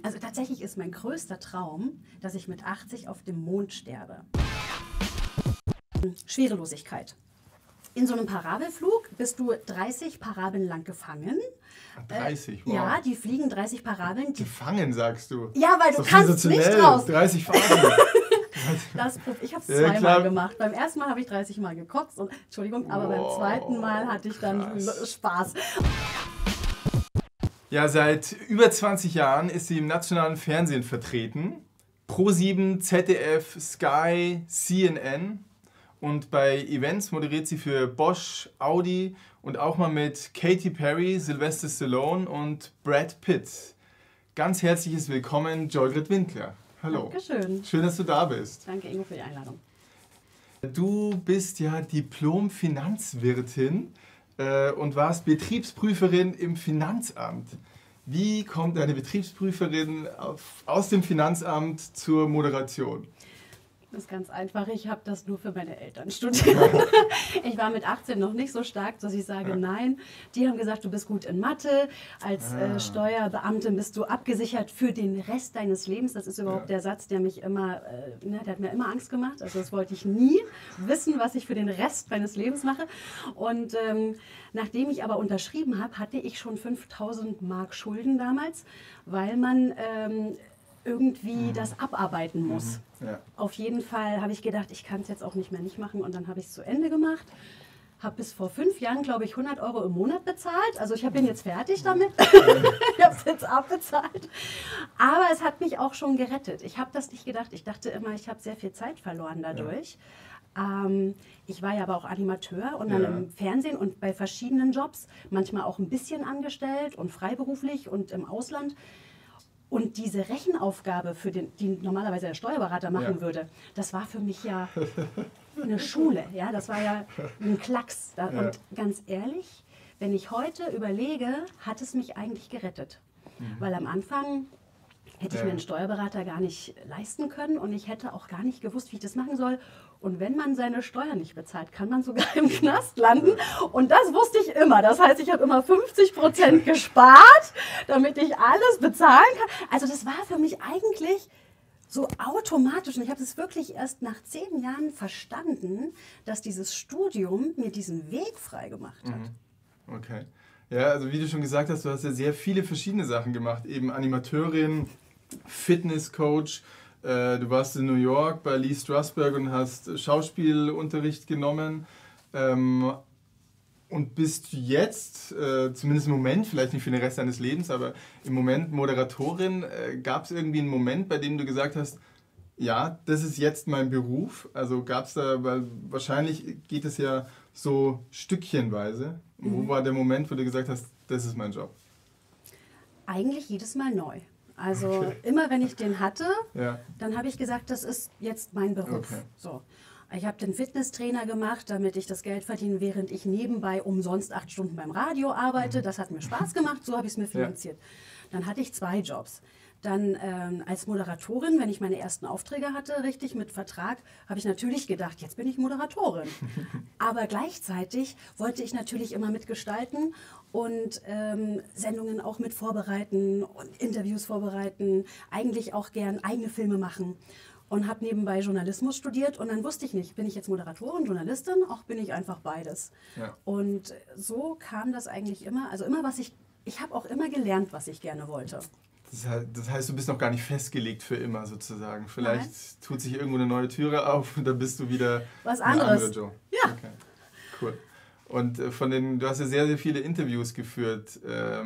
Also tatsächlich ist mein größter Traum, dass ich mit 80 auf dem Mond sterbe. Schwerelosigkeit. In so einem Parabelflug bist du 30 Parabeln lang gefangen. 30, wow. Ja, die fliegen 30 Parabeln. Gefangen, sagst du? Ja, weil du kannst nicht raus. 30 Phasen. Ich habe es zweimal gemacht. Beim ersten Mal habe ich 30 Mal gekotzt. Und, Entschuldigung, aber beim zweiten Mal hatte ich dann Spaß. Ja, seit über 20 Jahren ist sie im nationalen Fernsehen vertreten. Pro7, ZDF, Sky, CNN. Und bei Events moderiert sie für Bosch, Audi und auch mal mit Katy Perry, Sylvester Stallone und Brad Pitt. Ganz herzliches Willkommen, Joygrid Winkler. Hallo. Dankeschön. Schön, dass du da bist. Danke, Ingo, für die Einladung. Du bist ja Diplom-Finanzwirtin und warst Betriebsprüferin im Finanzamt. Wie kommt eine Betriebsprüferin aus dem Finanzamt zur Moderation? Das ist ganz einfach. Ich habe das nur für meine Eltern studiert. Ich war mit 18 noch nicht so stark, dass ich sage, nein. Die haben gesagt, du bist gut in Mathe. Als Steuerbeamtin bist du abgesichert für den Rest deines Lebens. Das ist überhaupt der Satz, der mich immer, der hat mir immer Angst gemacht. Also das wollte ich nie wissen, was ich für den Rest meines Lebens mache. Und nachdem ich aber unterschrieben habe, hatte ich schon 5.000 Mark Schulden damals, weil man irgendwie das abarbeiten muss. Ja. Auf jeden Fall habe ich gedacht, ich kann es jetzt auch nicht mehr nicht machen, und dann habe ich es zu Ende gemacht. Habe bis vor 5 Jahren, glaube ich, 100 € im Monat bezahlt. Also ich bin jetzt fertig damit. Ich habe es jetzt abbezahlt. Aber es hat mich auch schon gerettet. Ich habe das nicht gedacht. Ich dachte immer, ich habe sehr viel Zeit verloren dadurch. Ja. Ich war ja aber auch Animateur und dann im Fernsehen und bei verschiedenen Jobs, manchmal auch ein bisschen angestellt und freiberuflich und im Ausland. Und diese Rechenaufgabe, die normalerweise der Steuerberater machen würde, das war für mich ja eine Schule. Ja? Das war ja ein Klacks. Und ganz ehrlich, wenn ich heute überlege, hat es mich eigentlich gerettet. Weil am Anfang hätte ich mir einen Steuerberater gar nicht leisten können und ich hätte auch gar nicht gewusst, wie ich das machen soll. Und wenn man seine Steuern nicht bezahlt, kann man sogar im Knast landen. Und das wusste ich immer. Das heißt, ich habe immer 50% gespart, damit ich alles bezahlen kann. Also das war für mich eigentlich so automatisch. Und ich habe es wirklich erst nach 10 Jahren verstanden, dass dieses Studium mir diesen Weg frei gemacht hat. Okay. Ja, also wie du schon gesagt hast, du hast ja sehr viele verschiedene Sachen gemacht. Eben Animateurin, Fitnesscoach. Du warst in New York bei Lee Strasberg und hast Schauspielunterricht genommen und bist jetzt, zumindest im Moment, vielleicht nicht für den Rest deines Lebens, aber im Moment Moderatorin. Gab es irgendwie einen Moment, bei dem du gesagt hast, ja, das ist jetzt mein Beruf? Also gab es da, weil wahrscheinlich geht es ja so stückchenweise. Wo war der Moment, wo du gesagt hast, das ist mein Job? Eigentlich jedes Mal neu. Also immer wenn ich den hatte, dann habe ich gesagt, das ist jetzt mein Beruf. Okay. So. Ich habe den Fitnesstrainer gemacht, damit ich das Geld verdiene, während ich nebenbei umsonst 8 Stunden beim Radio arbeite. Das hat mir Spaß gemacht, so habe ich es mir finanziert. Dann hatte ich 2 Jobs. Dann als Moderatorin, wenn ich meine ersten Aufträge hatte, richtig mit Vertrag, habe ich natürlich gedacht, jetzt bin ich Moderatorin. Aber gleichzeitig wollte ich natürlich immer mitgestalten und Sendungen auch mit vorbereiten und Interviews vorbereiten, eigentlich auch gern eigene Filme machen. Und habe nebenbei Journalismus studiert und dann wusste ich nicht, bin ich jetzt Moderatorin, Journalistin, auch bin ich einfach beides. Ja. Und so kam das eigentlich immer, also immer ich habe auch immer gelernt, was ich gerne wollte. Das heißt, du bist noch gar nicht festgelegt für immer sozusagen. Vielleicht tut sich irgendwo eine neue Türe auf und dann bist du wieder was anderes. Joe. Ja. Okay. Cool. Und du hast ja sehr, sehr viele Interviews geführt.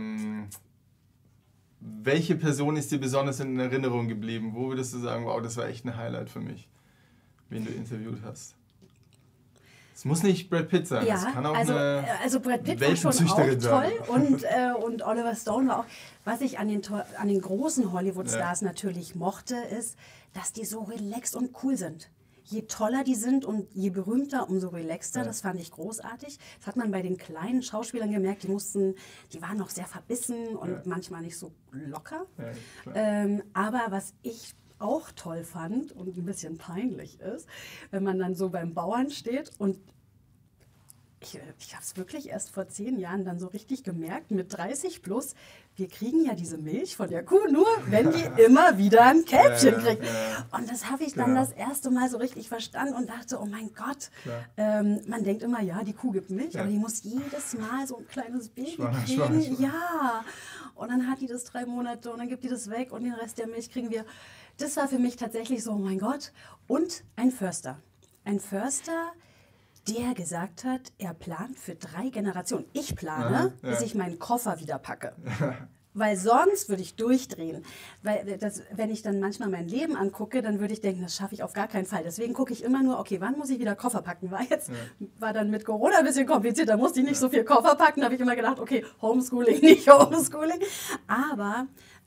Welche Person ist dir besonders in Erinnerung geblieben? Wo würdest du sagen, wow, das war echt ein Highlight für mich, wen du interviewt hast? Es muss nicht Brad Pitt sein, es kann auch also Brad Pitt war schon auch toll und Oliver Stone war auch. Was ich an den großen Hollywood-Stars natürlich mochte, ist, dass die so relaxed und cool sind. Je toller die sind und je berühmter, umso relaxter. Das fand ich großartig. Das hat man bei den kleinen Schauspielern gemerkt, die waren noch sehr verbissen und manchmal nicht so locker. Ja, aber was ich auch toll fand und ein bisschen peinlich ist, wenn man dann so beim Bauern steht und ich habe es wirklich erst vor 10 Jahren dann so richtig gemerkt, mit 30 plus, wir kriegen ja diese Milch von der Kuh nur, wenn die immer wieder ein Kälbchen kriegt. Und das habe ich dann das erste Mal so richtig verstanden und dachte, oh mein Gott, man denkt immer, ja, die Kuh gibt Milch, aber die muss jedes Mal so ein kleines Baby kriegen. Ja, und dann hat die das 3 Monate und dann gibt die das weg und den Rest der Milch kriegen wir. Das war für mich tatsächlich so, oh mein Gott. Und ein Förster. Ein Förster, der gesagt hat, er plant für 3 Generationen. Ich plane, bis ich meinen Koffer wieder packe. Weil sonst würde ich durchdrehen. Weil wenn ich dann manchmal mein Leben angucke, dann würde ich denken, das schaffe ich auf gar keinen Fall. Deswegen gucke ich immer nur, okay, wann muss ich wieder Koffer packen? War dann mit Corona ein bisschen kompliziert, da musste ich nicht so viel Koffer packen. Da habe ich immer gedacht, okay, Homeschooling, nicht Homeschooling. Aber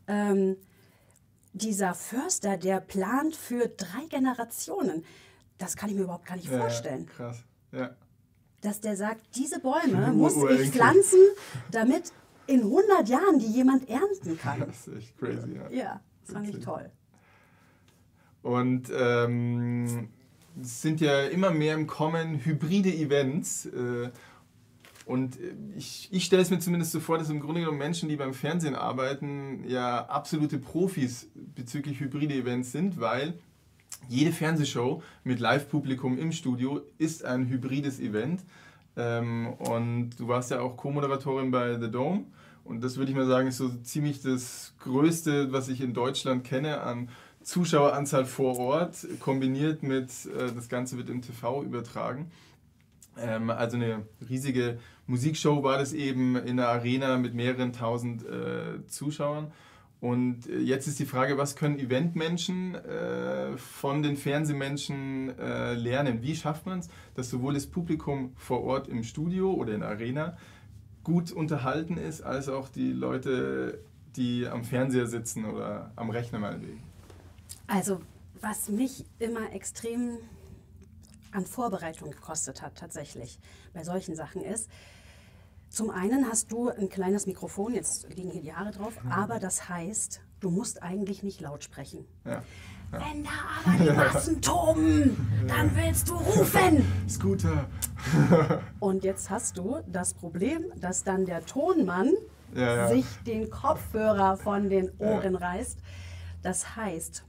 dieser Förster, der plant für 3 Generationen. Das kann ich mir überhaupt gar nicht vorstellen. Krass, ja. Dass der sagt, diese Bäume muss ich pflanzen, damit in 100 Jahren die jemand ernten kann. Das ist echt crazy, ja. Ja, das fand ich toll. Und es sind ja immer mehr im Kommen hybride Events. Und ich stelle es mir zumindest so vor, dass im Grunde genommen Menschen, die beim Fernsehen arbeiten, ja absolute Profis bezüglich hybride Events sind, weil jede Fernsehshow mit Live-Publikum im Studio ist ein hybrides Event. Und du warst ja auch Co-Moderatorin bei The Dome. Und das würde ich mal sagen, ist so ziemlich das Größte, was ich in Deutschland kenne an Zuschaueranzahl vor Ort, kombiniert mit, das Ganze wird im TV übertragen. Also eine riesige Musikshow war das eben in der Arena mit mehreren tausend Zuschauern. Und jetzt ist die Frage, was können Eventmenschen von den Fernsehmenschen lernen? Wie schafft man es, dass sowohl das Publikum vor Ort im Studio oder in der Arena gut unterhalten ist, als auch die Leute, die am Fernseher sitzen oder am Rechner meinetwegen? Also, was mich immer extrem an Vorbereitung gekostet hat, tatsächlich, bei solchen Sachen ist, zum einen hast du ein kleines Mikrofon, jetzt liegen hier die Haare drauf, aber das heißt, du musst eigentlich nicht laut sprechen. Ja. Wenn da aber die Massen toben, dann willst du rufen. Scooter. Und jetzt hast du das Problem, dass dann der Tonmann sich den Kopfhörer von den Ohren reißt. Das heißt,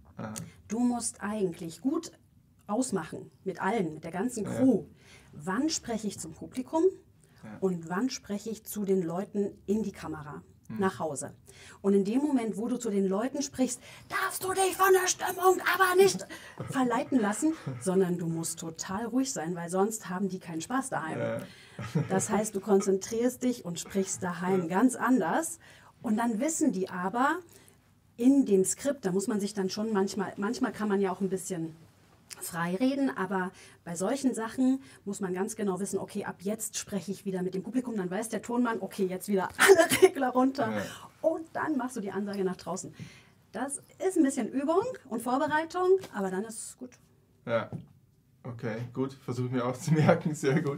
du musst eigentlich gut ausmachen mit allen, mit der ganzen Crew. Wann spreche ich zum Publikum? Und wann spreche ich zu den Leuten in die Kamera, nach Hause? Und in dem Moment, wo du zu den Leuten sprichst, darfst du dich von der Stimmung aber nicht verleiten lassen, sondern du musst total ruhig sein, weil sonst haben die keinen Spaß daheim. Das heißt, du konzentrierst dich und sprichst daheim ganz anders. Und dann wissen die aber in dem Skript, da muss man sich dann schon manchmal kann man ja auch ein bisschen frei reden, aber bei solchen Sachen muss man ganz genau wissen, okay, ab jetzt spreche ich wieder mit dem Publikum, dann weiß der Tonmann, okay, jetzt wieder alle Regler runter und dann machst du die Ansage nach draußen. Das ist ein bisschen Übung und Vorbereitung, aber dann ist es gut. Ja, okay, gut, versuche ich mir auch zu merken, sehr gut.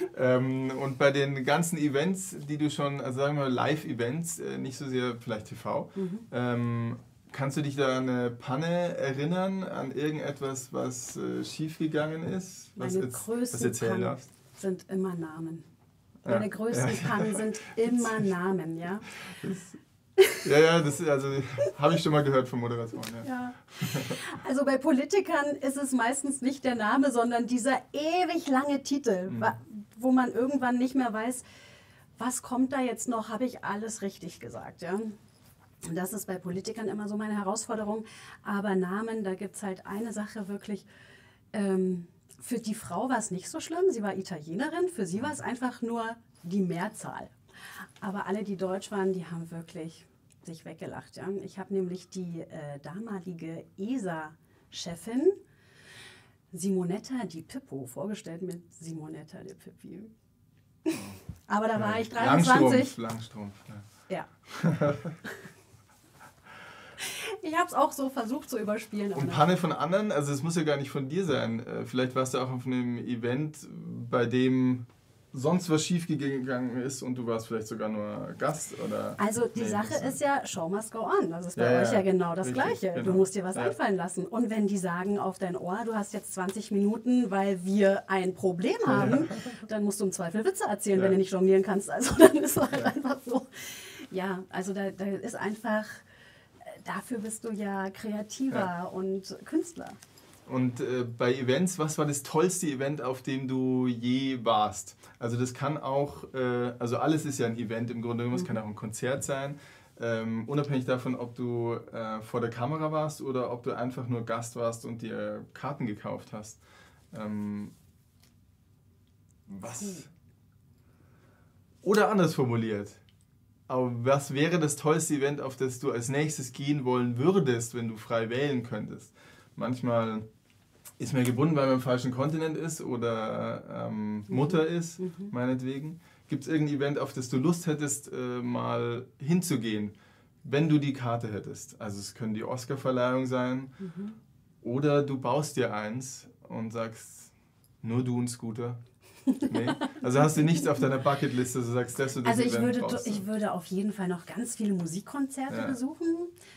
Und bei den ganzen Events, die du schon, also sagen wir mal Live-Events, nicht so sehr vielleicht TV, kannst du dich da an eine Panne erinnern, an irgendetwas, was schiefgegangen ist? Meine größten Pannen sind immer Namen. Meine größten Pannen sind immer Namen, ja. Das also, habe ich schon mal gehört von Moderatoren. Ja. Also bei Politikern ist es meistens nicht der Name, sondern dieser ewig lange Titel, wo man irgendwann nicht mehr weiß, was kommt da jetzt noch, habe ich alles richtig gesagt, ja. Und das ist bei Politikern immer so meine Herausforderung. Aber Namen, da gibt es halt eine Sache wirklich. Für die Frau war es nicht so schlimm. Sie war Italienerin. Für sie war es einfach nur die Mehrzahl. Aber alle, die deutsch waren, die haben wirklich sich weggelacht. Ja? Ich habe nämlich die damalige ESA-Chefin Simonetta Di Pippo vorgestellt mit Simonetta Di Pippi. Aber da war ich 23. Langstrumpf. Ja. Ich habe es auch so versucht zu überspielen. Und Panne von anderen, also es muss ja gar nicht von dir sein. Vielleicht warst du auch auf einem Event, bei dem sonst was schiefgegangen ist und du warst vielleicht sogar nur Gast? Oder? Also die Sache ist ja, Show must go on. Das ist bei euch ja genau das Gleiche. Genau. Du musst dir was einfallen lassen. Und wenn die sagen auf dein Ohr, du hast jetzt 20 Minuten, weil wir ein Problem haben, dann musst du im Zweifel Witze erzählen, wenn du nicht jonglieren kannst. Also dann ist es halt einfach so. Ja, also da ist einfach, dafür bist du ja kreativer und Künstler. Und bei Events, was war das tollste Event, auf dem du je warst? Also das kann auch, also alles ist ja ein Event im Grunde genommen, es kann auch ein Konzert sein. Unabhängig davon, ob du vor der Kamera warst oder ob du einfach nur Gast warst und dir Karten gekauft hast. Was? Oder anders formuliert. Aber was wäre das tollste Event, auf das du als nächstes gehen wollen würdest, wenn du frei wählen könntest? Manchmal ist man gebunden, weil man im falschen Kontinent ist oder Mutter ist, meinetwegen. Gibt es irgendein Event, auf das du Lust hättest, mal hinzugehen, wenn du die Karte hättest? Also es können die Oscar-Verleihung sein oder du baust dir eins und sagst, nur du ein Scooter. Nee? Also hast du nichts auf deiner Bucketliste, du sagst, das und das Event brauchst du. Ich würde auf jeden Fall noch ganz viele Musikkonzerte besuchen,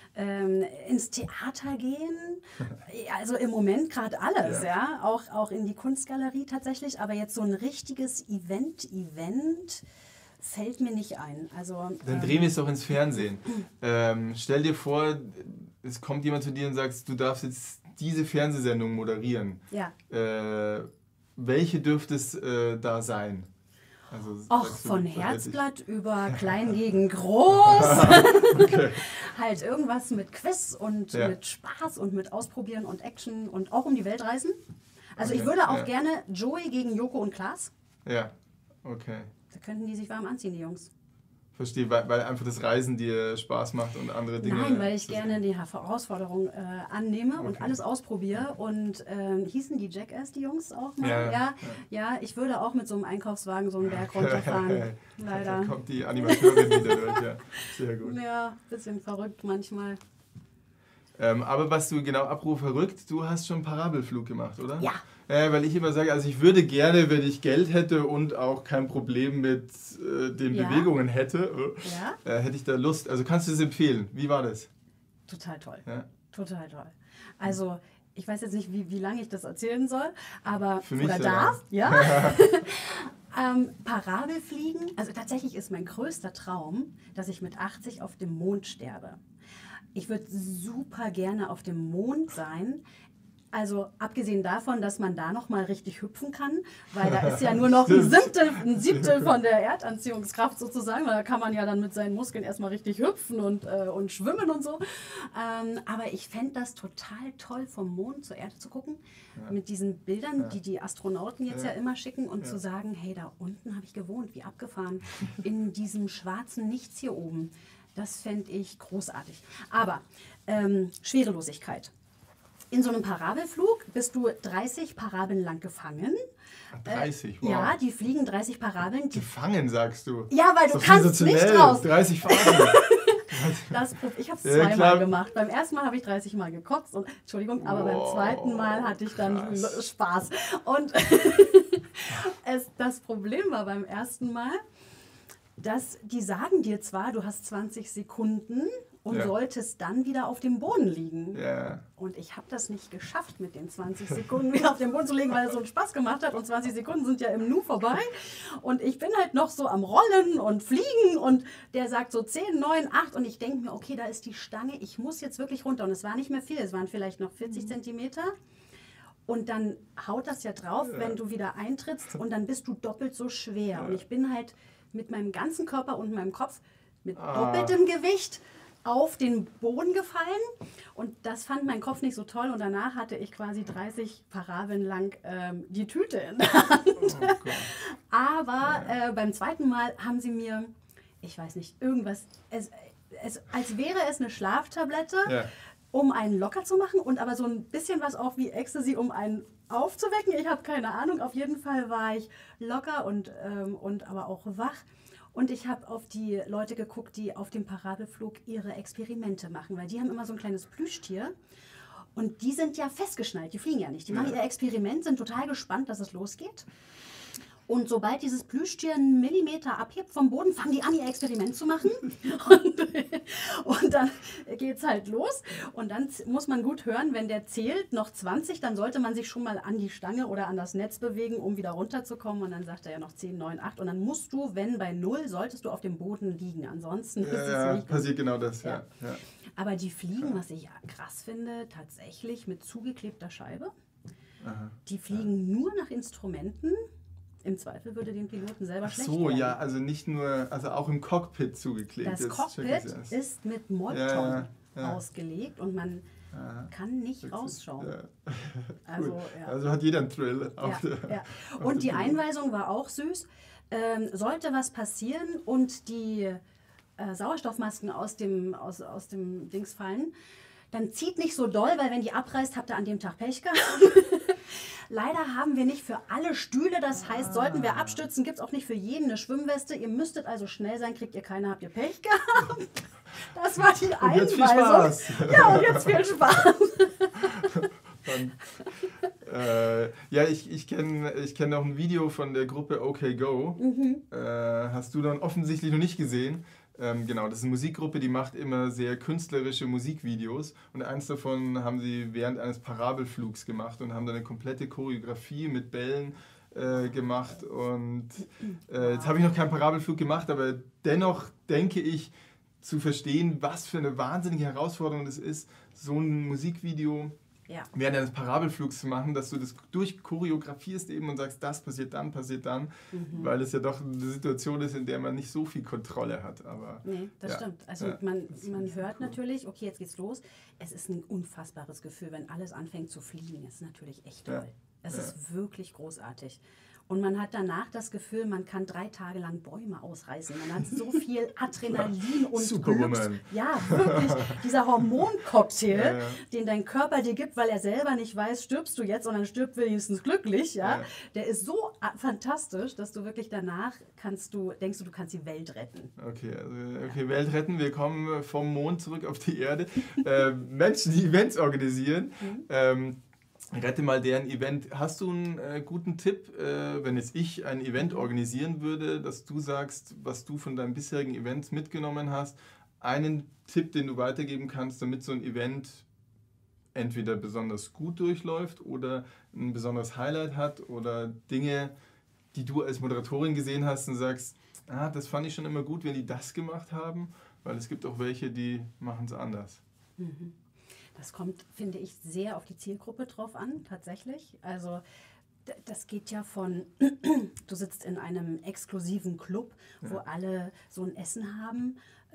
ins Theater gehen, also im Moment gerade alles, ja. Auch in die Kunstgalerie tatsächlich, aber jetzt so ein richtiges Event fällt mir nicht ein. Also, dann drehen wir es doch ins Fernsehen. Stell dir vor, es kommt jemand zu dir und sagt, du darfst jetzt diese Fernsehsendung moderieren. Ja. Welche dürfte es da sein? Also, von Herzblatt über klein gegen groß. Halt irgendwas mit Quiz und mit Spaß und mit Ausprobieren und Action und auch um die Welt reisen. Also ich würde auch gerne Joey gegen Joko und Klaas. Ja, okay. Da könnten die sich warm anziehen, die Jungs. Verstehe, weil einfach das Reisen dir Spaß macht und andere Dinge... Nein, weil ich gerne die Herausforderung annehme und alles ausprobiere. Und hießen die Jackass, die Jungs auch mal? Ja, ich würde auch mit so einem Einkaufswagen so einen Berg runterfahren. Leider. Da kommt die Animateurin wieder durch, ja. Sehr gut. Ja, bisschen verrückt manchmal. Aber was du genau verrückt, du hast schon einen Parabelflug gemacht, oder? Ja. Weil ich immer sage, also ich würde gerne, wenn ich Geld hätte und auch kein Problem mit den Bewegungen hätte, hätte ich da Lust. Also kannst du es empfehlen? Wie war das? Total toll. Ja? Total toll. Also ich weiß jetzt nicht, wie lange ich das erzählen soll, aber für mich oder darf, ja. Parabelfliegen, also tatsächlich ist mein größter Traum, dass ich mit 80 auf dem Mond sterbe. Ich würde super gerne auf dem Mond sein. Also abgesehen davon, dass man da noch mal richtig hüpfen kann, weil da ist ja nur noch ein Siebtel von der Erdanziehungskraft sozusagen, weil da kann man ja dann mit seinen Muskeln erstmal richtig hüpfen und schwimmen und so. Aber ich fände das total toll, vom Mond zur Erde zu gucken, mit diesen Bildern, die Astronauten jetzt ja immer schicken und zu sagen, hey, da unten habe ich gewohnt, wie abgefahren, in diesem schwarzen Nichts hier oben. Das fände ich großartig. Aber Schwerelosigkeit. In so einem Parabelflug bist du 30 Parabeln lang gefangen. 30, wow. Ja, die fliegen 30 Parabeln. Gefangen, sagst du? Ja, weil du kannst nicht raus. 30 Parabeln. Ich habe es zweimal gemacht. Beim ersten Mal habe ich 30 Mal gekotzt. Und, Entschuldigung, aber beim zweiten Mal hatte ich dann Spaß. Und das Problem war beim ersten Mal, dass die sagen dir zwar, du hast 20 Sekunden und solltest dann wieder auf dem Boden liegen. Ja. Und ich habe das nicht geschafft, mit den 20 Sekunden wieder auf dem Boden zu liegen, weil es so einen Spaß gemacht hat. Und 20 Sekunden sind ja im Nu vorbei. Und ich bin halt noch so am Rollen und Fliegen. Und der sagt so 10, 9, 8. Und ich denke mir, okay, da ist die Stange. Ich muss jetzt wirklich runter. Und es war nicht mehr viel. Es waren vielleicht noch 40 Zentimeter. Und dann haut das ja drauf, wenn du wieder eintrittst. Und dann bist du doppelt so schwer. Und ich bin halt mit meinem ganzen Körper und meinem Kopf mit doppeltem Gewicht auf den Boden gefallen und das fand mein Kopf nicht so toll und danach hatte ich quasi 30 Parabeln lang die Tüte in der Hand. Aber beim zweiten Mal haben sie mir, ich weiß nicht, irgendwas, als wäre es eine Schlaftablette, um einen locker zu machen und aber so ein bisschen was auch wie Ecstasy, um einen aufzuwecken. Ich habe keine Ahnung, auf jeden Fall war ich locker und aber auch wach. Und ich habe auf die Leute geguckt, die auf dem Parabelflug ihre Experimente machen, weil die haben immer so ein kleines Plüschtier und die sind ja festgeschnallt, die fliegen ja nicht. Die machen ihr Experiment, sind total gespannt, dass es losgeht. Und sobald dieses Plüschtier einen Millimeter abhebt vom Boden, fangen die an, ihr Experiment zu machen. Und dann geht es halt los. Und dann muss man gut hören, wenn der zählt, noch 20, dann sollte man sich schon mal an die Stange oder an das Netz bewegen, um wieder runterzukommen. Und dann sagt er ja noch 10, 9, 8. Und dann musst du, wenn bei 0, solltest du auf dem Boden liegen. Ansonsten ist es nicht. Passiert genau das, ja. Aber die fliegen, was ich krass finde, tatsächlich mit zugeklebter Scheibe. Aha. Die fliegen nur nach Instrumenten. Im Zweifel würde den Piloten selber schlecht So, werden. ja, also nicht nur, also auch im Cockpit zugeklebt. Das Jetzt Cockpit ist mit Molton ja. ausgelegt und man kann nicht rausschauen. Ja. Also, Cool. ja. Also hat jeder einen Thrill. Ja. Und die Einweisung war auch süß. Sollte was passieren und die Sauerstoffmasken aus dem Dings fallen, dann zieht nicht so doll, weil wenn die abreißt, habt ihr an dem Tag Pech gehabt. Leider haben wir nicht für alle Stühle, das heißt, sollten wir abstürzen, gibt es auch nicht für jeden eine Schwimmweste. Ihr müsstet also schnell sein, kriegt ihr keine, habt ihr Pech gehabt. Das war die Einweisung. Und jetzt viel Spaß. Ja, und jetzt viel Spaß. Ja, ich kenn noch ein Video von der Gruppe OK Go. Hast du dann offensichtlich noch nicht gesehen. Genau, das ist eine Musikgruppe, die macht immer sehr künstlerische Musikvideos. Und eins davon haben sie während eines Parabelflugs gemacht und haben dann eine komplette Choreografie mit Bällen gemacht. Und jetzt habe ich noch keinen Parabelflug gemacht, aber dennoch denke ich zu verstehen, was für eine wahnsinnige Herausforderung das ist, so ein Musikvideo während eines Parabelflugs zu machen, dass du das durchchoreografierst eben und sagst, das passiert dann, weil es ja doch eine Situation ist, in der man nicht so viel Kontrolle hat. Aber, nee, das stimmt. Also man hört natürlich, okay, jetzt geht's los. Es ist ein unfassbares Gefühl, wenn alles anfängt zu fliegen. Das ist natürlich echt toll. Es ist wirklich großartig. Und man hat danach das Gefühl, man kann 3 Tage lang Bäume ausreißen. Man hat so viel Adrenalin und Glücks. Ja, wirklich. Dieser Hormoncocktail, den dein Körper dir gibt, weil er selber nicht weiß, stirbst du jetzt, sondern stirbt wenigstens glücklich. Ja? Der ist so fantastisch, dass du wirklich danach denkst du kannst die Welt retten. Okay, Welt retten. Wir kommen vom Mond zurück auf die Erde. Menschen, die Events organisieren. Rette mal deren Event. Hast du einen guten Tipp, wenn jetzt ich ein Event organisieren würde, dass du sagst, was du von deinen bisherigen Events mitgenommen hast? Einen Tipp, den du weitergeben kannst, damit so ein Event entweder besonders gut durchläuft oder ein besonderes Highlight hat oder Dinge, die du als Moderatorin gesehen hast und sagst, das fand ich schon immer gut, wenn die das gemacht haben, weil es gibt auch welche, die machen es anders. Mhm. Das kommt, finde ich, sehr auf die Zielgruppe drauf an, tatsächlich. Also das geht ja von, du sitzt in einem exklusiven Club, wo alle so ein Essen haben,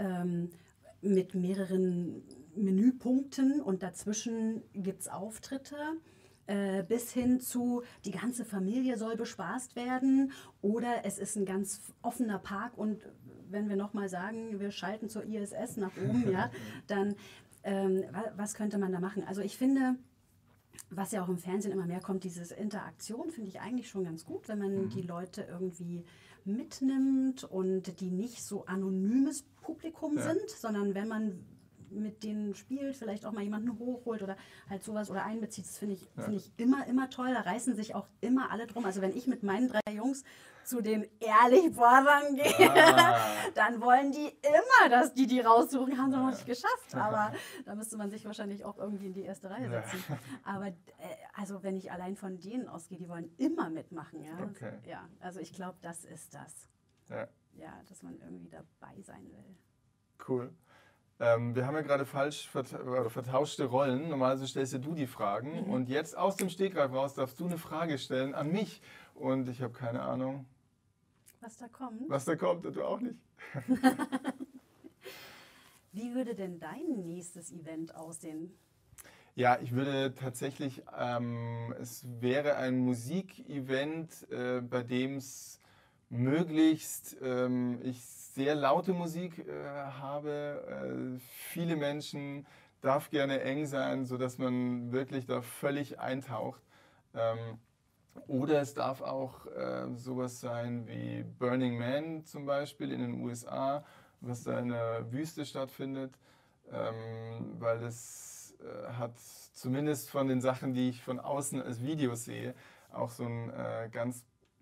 mit mehreren Menüpunkten und dazwischen gibt es Auftritte. Bis hin zu, die ganze Familie soll bespaßt werden oder es ist ein ganz offener Park und wenn wir nochmal sagen, wir schalten zur ISS nach oben, dann was könnte man da machen? Also ich finde, was ja auch im Fernsehen immer mehr kommt, diese Interaktion finde ich eigentlich schon ganz gut, wenn man die Leute irgendwie mitnimmt und die nicht so anonymes Publikum sind, sondern wenn man mit denen spielt, vielleicht auch mal jemanden hochholt oder halt sowas oder einbezieht, das finde ich immer toll. Da reißen sich auch immer alle drum. Also wenn ich mit meinen 3 Jungs zu den Ehrlich-Brothern gehe, dann wollen die immer, dass die raussuchen. Haben sie noch nicht geschafft, aber da müsste man sich wahrscheinlich auch irgendwie in die erste Reihe setzen. Aber also wenn ich allein von denen ausgehe, die wollen immer mitmachen. Ja, ja, also ich glaube, das ist das. Ja, dass man irgendwie dabei sein will. Cool. Wir haben ja gerade vertauschte Rollen. Normalerweise stellst du die Fragen und jetzt aus dem Stegreif raus darfst du eine Frage stellen an mich und ich habe keine Ahnung. Was da kommt? Was da kommt, du auch nicht. Wie würde denn dein nächstes Event aussehen? Ja, ich würde tatsächlich, es wäre ein Musikevent, bei dem es möglichst ich sehr laute Musik habe, viele Menschen, darf gerne eng sein, sodass man wirklich da völlig eintaucht. Oder es darf auch sowas sein wie Burning Man zum Beispiel in den USA, was da in der Wüste stattfindet, weil es hat zumindest von den Sachen, die ich von außen als Videos sehe, auch so einen ganz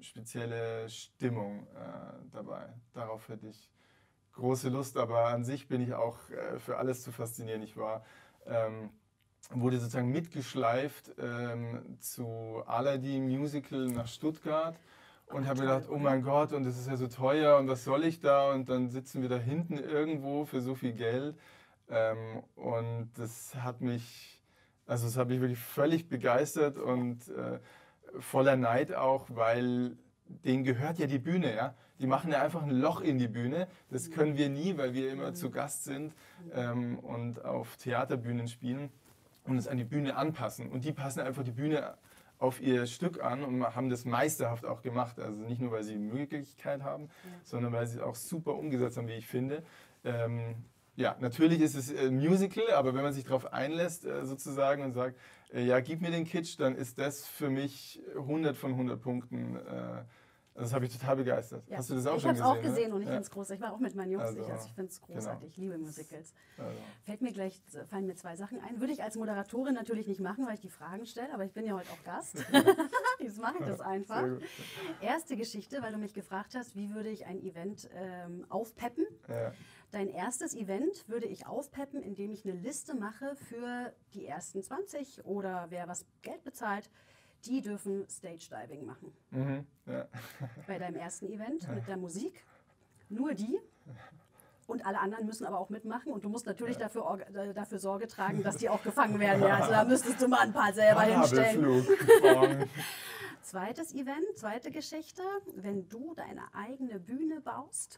spezielle Stimmung dabei. Darauf hätte ich große Lust, aber an sich bin ich auch für alles zu faszinieren. Ich wurde sozusagen mitgeschleift zu Aladdin Musical nach Stuttgart und habe gedacht, oh mein Gott, und das ist ja so teuer und was soll ich da? Und dann sitzen wir da hinten irgendwo für so viel Geld. Und das hat mich wirklich völlig begeistert und voller Neid auch, weil denen gehört ja die Bühne, ja. Die machen ja einfach ein Loch in die Bühne. Das können wir nie, weil wir immer zu Gast sind und auf Theaterbühnen spielen und uns an die Bühne anpassen. Und die passen einfach die Bühne auf ihr Stück an und haben das meisterhaft auch gemacht. Also nicht nur, weil sie die Möglichkeit haben, sondern weil sie es auch super umgesetzt haben, wie ich finde. Ja, natürlich ist es ein Musical, aber wenn man sich darauf einlässt sozusagen und sagt, ja, gib mir den Kitsch, dann ist das für mich 100 von 100 Punkten. Das habe ich total begeistert. Ja. Hast du das auch ich schon gesehen? Ich habe es auch gesehen ne? und ich finde es großartig. Ich war auch mit meinen Jungs. Also, ich finde es großartig. Ich liebe Musicals. Also. Fallen mir zwei Sachen ein. Würde ich als Moderatorin natürlich nicht machen, weil ich die Fragen stelle, aber ich bin ja heute auch Gast. Jetzt mache ich das einfach. Erste Geschichte, weil du mich gefragt hast, wie würde ich ein Event aufpeppen? Ja. Dein erstes Event würde ich aufpeppen, indem ich eine Liste mache für die ersten 20 oder wer was Geld bezahlt. Die dürfen Stage Diving machen. Mhm, ja. Bei deinem ersten Event mit der Musik. Nur die. Und alle anderen müssen aber auch mitmachen. Und du musst natürlich dafür Sorge tragen, dass die auch gefangen werden. Ja, also da müsstest du mal ein paar selber hinstellen. Zweites Event, zweite Geschichte. Wenn du deine eigene Bühne baust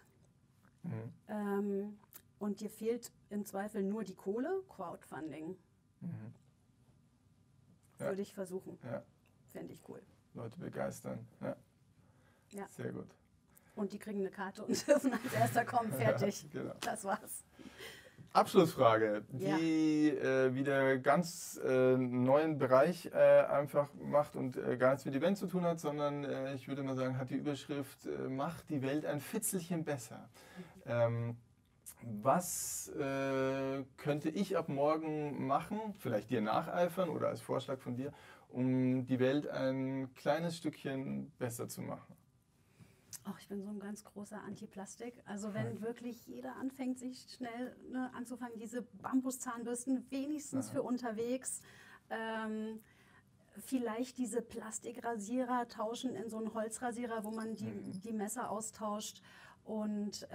und dir fehlt im Zweifel nur die Kohle, Crowdfunding. Würde ich versuchen. Ja. Fände ich cool. Leute begeistern. Ja. Sehr gut. Und die kriegen eine Karte und dürfen als erster kommen. Fertig. Ja, genau. Das war's. Abschlussfrage, die wieder ganz neuen Bereich einfach macht und gar nichts mit Event zu tun hat, sondern ich würde mal sagen, hat die Überschrift Macht die Welt ein Fitzelchen besser. Was könnte ich ab morgen machen, vielleicht dir nacheifern oder als Vorschlag von dir, um die Welt ein kleines Stückchen besser zu machen? Oh, ich bin so ein ganz großer Anti-Plastik. Also wenn wirklich jeder anfängt, sich schnell anzufangen, diese Bambuszahnbürsten wenigstens für unterwegs, vielleicht diese Plastikrasierer tauschen in so einen Holzrasierer, wo man die Messer austauscht und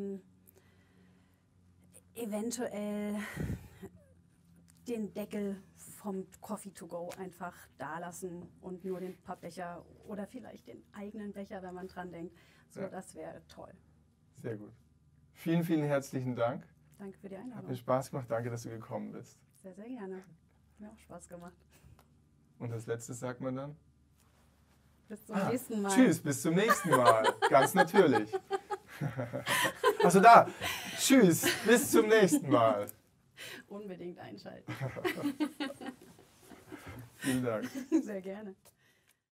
eventuell den Deckel vom Coffee to go einfach da lassen und nur den Pappbecher oder vielleicht den eigenen Becher, wenn man dran denkt. So, das wäre toll. Sehr gut. Vielen, vielen herzlichen Dank. Danke für die Einladung. Hat mir Spaß gemacht. Danke, dass du gekommen bist. Sehr, sehr gerne. Hat mir auch Spaß gemacht. Und als letztes sagt man dann? Bis zum nächsten Mal. Tschüss, bis zum nächsten Mal. Ganz natürlich. Also da. Tschüss, bis zum nächsten Mal. Unbedingt einschalten. Vielen Dank. Sehr gerne.